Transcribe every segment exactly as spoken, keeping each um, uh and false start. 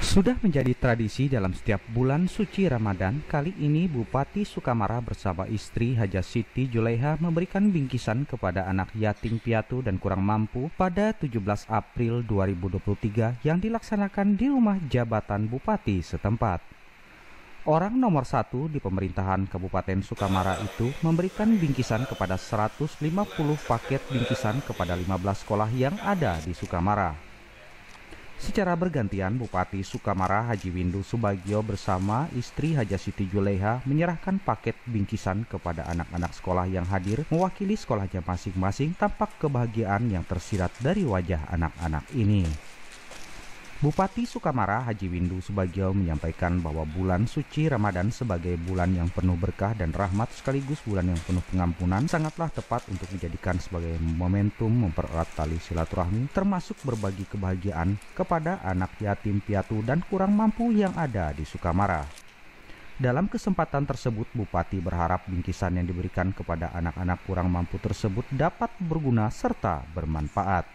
Sudah menjadi tradisi dalam setiap bulan suci Ramadan, kali ini Bupati Sukamara bersama istri Haja Siti Juleha memberikan bingkisan kepada anak yatim piatu dan kurang mampu pada tujuh belas April dua ribu dua puluh tiga yang dilaksanakan di rumah jabatan Bupati setempat. Orang nomor satu di pemerintahan Kabupaten Sukamara itu memberikan bingkisan kepada seratus lima puluh paket bingkisan kepada lima belas sekolah yang ada di Sukamara. Secara bergantian, Bupati Sukamara Haji Windu Subagio bersama istri Haja Siti Juleha menyerahkan paket bingkisan kepada anak-anak sekolah yang hadir mewakili sekolahnya masing-masing. Tampak kebahagiaan yang tersirat dari wajah anak-anak ini. Bupati Sukamara Haji Windu Subagio menyampaikan bahwa bulan suci Ramadan sebagai bulan yang penuh berkah dan rahmat sekaligus bulan yang penuh pengampunan sangatlah tepat untuk dijadikan sebagai momentum mempererat tali silaturahmi termasuk berbagi kebahagiaan kepada anak yatim piatu dan kurang mampu yang ada di Sukamara. Dalam kesempatan tersebut, Bupati berharap bingkisan yang diberikan kepada anak-anak kurang mampu tersebut dapat berguna serta bermanfaat.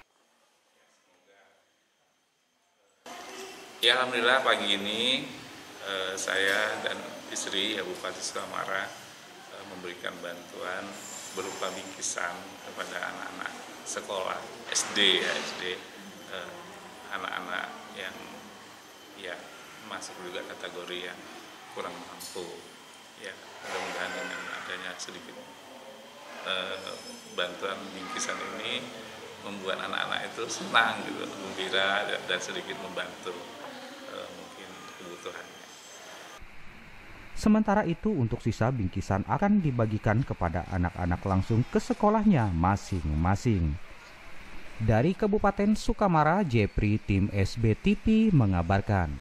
Ya, alhamdulillah pagi ini eh, saya dan istri ya Bupati Sukamara eh, memberikan bantuan berupa bingkisan kepada anak-anak sekolah S D ya S D eh, anak-anak yang ya masuk juga kategori yang kurang mampu. Ya, mudah-mudahan dengan adanya sedikit eh, bantuan bingkisan ini membuat anak-anak itu senang gitu, gembira dan sedikit membantu mungkin kebutuhannya. Sementara itu untuk sisa bingkisan akan dibagikan kepada anak-anak langsung ke sekolahnya masing-masing. Dari Kabupaten Sukamara, Jepri tim S B T V mengabarkan.